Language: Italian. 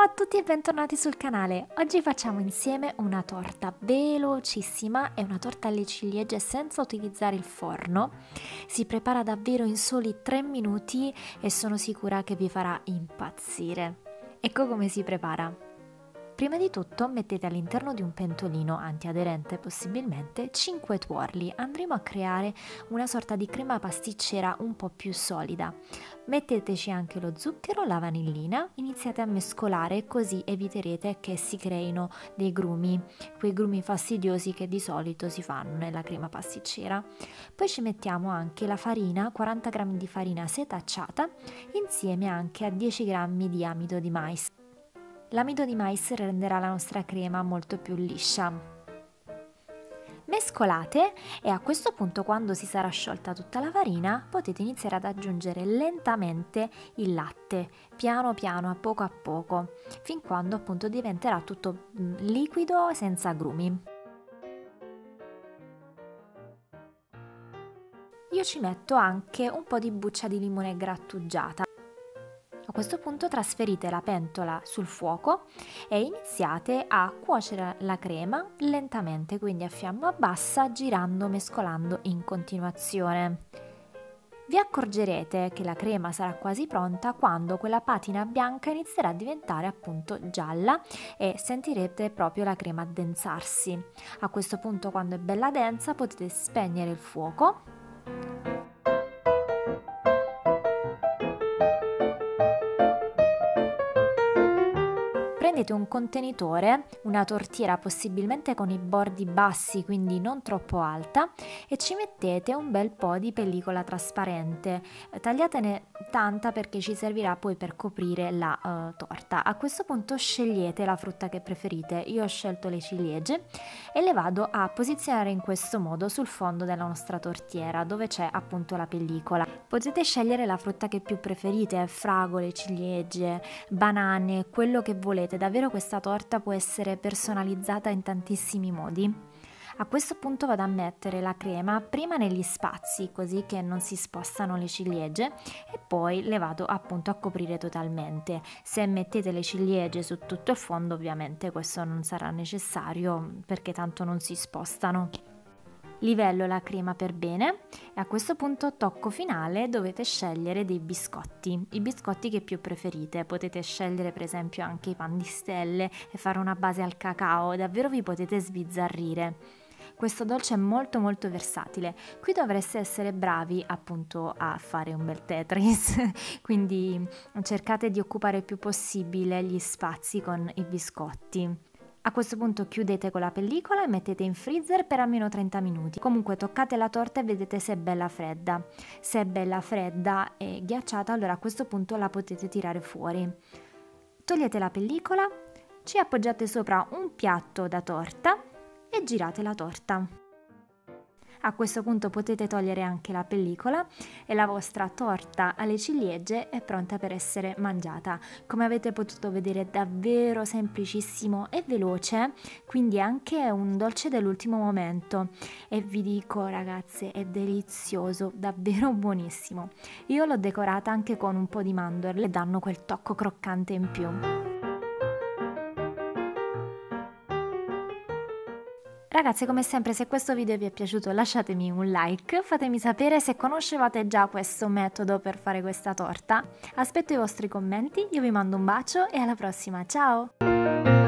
a tutti e bentornati sul canale. Oggi facciamo insieme una torta velocissima, è una torta alle ciliegie senza utilizzare il forno. Si prepara davvero in soli 3 minuti e sono sicura che vi farà impazzire. Ecco come si prepara. Prima di tutto mettete all'interno di un pentolino antiaderente possibilmente 5 tuorli. Andremo a creare una sorta di crema pasticcera un po' più solida. Metteteci anche lo zucchero, la vanillina, iniziate a mescolare così eviterete che si creino dei grumi, quei grumi fastidiosi che di solito si fanno nella crema pasticcera. Poi ci mettiamo anche la farina, 40 g di farina setacciata insieme anche a 10 g di amido di mais. L'amido di mais renderà la nostra crema molto più liscia. Mescolate e a questo punto, quando si sarà sciolta tutta la farina, potete iniziare ad aggiungere lentamente il latte, piano piano, a poco, fin quando appunto diventerà tutto liquido senza grumi. Io ci metto anche un po' di buccia di limone grattugiata. A questo punto trasferite la pentola sul fuoco e iniziate a cuocere la crema lentamente, quindi a fiamma bassa, girando, mescolando in continuazione. Vi accorgerete che la crema sarà quasi pronta quando quella patina bianca inizierà a diventare appunto gialla e sentirete proprio la crema addensarsi. A questo punto, quando è bella densa, potete spegnere il fuoco. Prendete un contenitore, una tortiera possibilmente con i bordi bassi, quindi non troppo alta, e ci mettete un bel po' di pellicola trasparente. Tagliatene tanta perché ci servirà poi per coprire la torta. A questo punto scegliete la frutta che preferite. Io ho scelto le ciliegie e le vado a posizionare in questo modo sul fondo della nostra tortiera, dove c'è appunto la pellicola. Potete scegliere la frutta che più preferite, fragole, ciliegie, banane, quello che volete. Davvero questa torta può essere personalizzata in tantissimi modi. A questo punto vado a mettere la crema prima negli spazi, così che non si spostano le ciliegie, e poi le vado appunto a coprire totalmente. Se mettete le ciliegie su tutto il fondo, ovviamente questo non sarà necessario perché tanto non si spostano. Livello la crema per bene e a questo punto, tocco finale, dovete scegliere dei biscotti, i biscotti che più preferite. Potete scegliere per esempio anche i pan di stelle e fare una base al cacao, davvero vi potete sbizzarrire. Questo dolce è molto versatile. Qui dovreste essere bravi appunto a fare un bel Tetris, quindi cercate di occupare il più possibile gli spazi con i biscotti. A questo punto chiudete con la pellicola e mettete in freezer per almeno 30 minuti. Comunque toccate la torta e vedete se è bella fredda. Se è bella fredda e ghiacciata, allora a questo punto la potete tirare fuori. Togliete la pellicola, ci appoggiate sopra un piatto da torta e girate la torta. A questo punto potete togliere anche la pellicola e la vostra torta alle ciliegie è pronta per essere mangiata. Come avete potuto vedere è davvero semplicissimo e veloce, quindi è anche un dolce dell'ultimo momento. E vi dico ragazze, è delizioso, davvero buonissimo. Io l'ho decorata anche con un po' di mandorle che danno quel tocco croccante in più. Ragazzi, come sempre, se questo video vi è piaciuto lasciatemi un like, fatemi sapere se conoscevate già questo metodo per fare questa torta. Aspetto i vostri commenti, io vi mando un bacio e alla prossima, ciao!